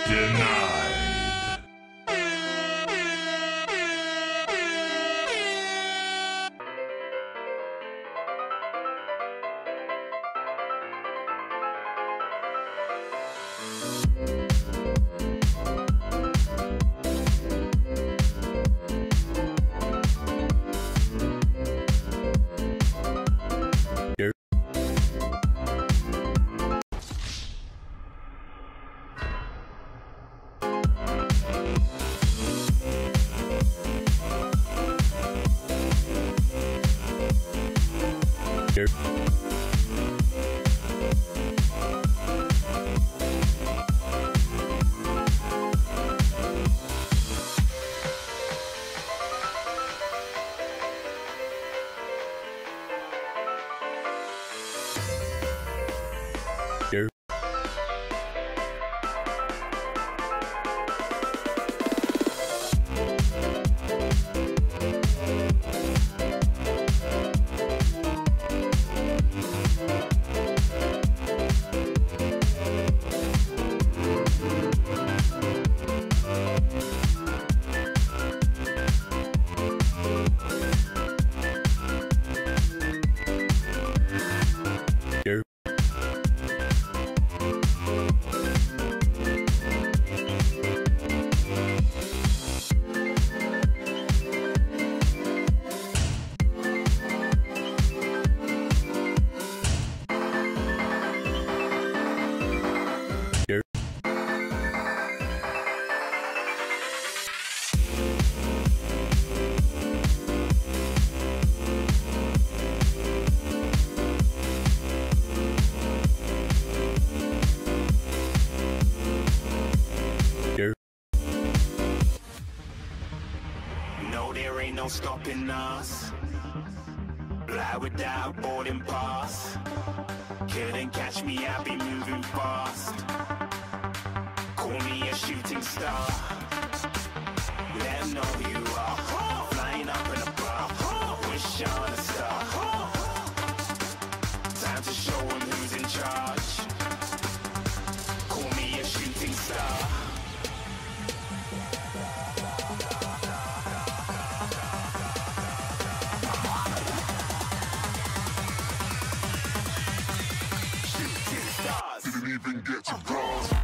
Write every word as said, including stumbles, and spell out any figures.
Denied. No, there ain't no stopping us. Fly without boarding pass. Couldn't catch me, I'll be moving fast. Call me a shooting star. Let 'em know who you are. Flying up in a bar. Wish on a star. Time to show 'em who's in charge. Call me a shooting star. Didn't even get to cross.